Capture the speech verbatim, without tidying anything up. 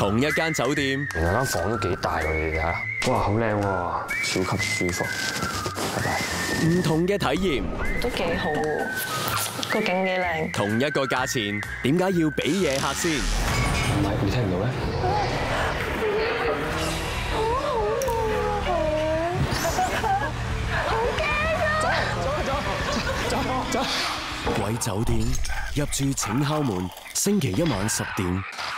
同一間酒店， 原來間房都幾大喎，你哋睇下。哇，好靚喎，超級舒服。拜拜。 唔同嘅體驗， 都幾好喎，個景幾靚。 同一個價錢，點解要俾嘢客先？ 唔係，你聽唔到咩？ 鬼酒店入住請敲門，星期一晚十點。